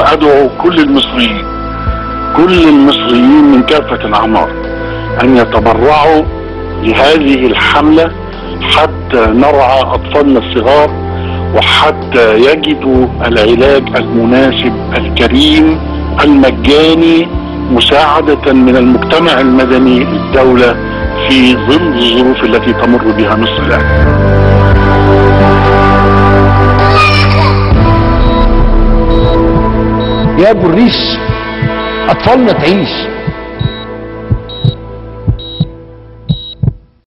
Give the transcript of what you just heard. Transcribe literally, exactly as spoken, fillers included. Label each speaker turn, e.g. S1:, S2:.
S1: وأدعو كل المصريين كل المصريين من كافة الأعمار أن يتبرعوا لهذه الحملة حتى نرعى أطفالنا الصغار، وحتى يجدوا العلاج المناسب الكريم المجاني، مساعدة من المجتمع المدني للدولة في ظل الظروف التي تمر بها مصر الآن.
S2: يا ابو الريش، اطفالنا تعيش.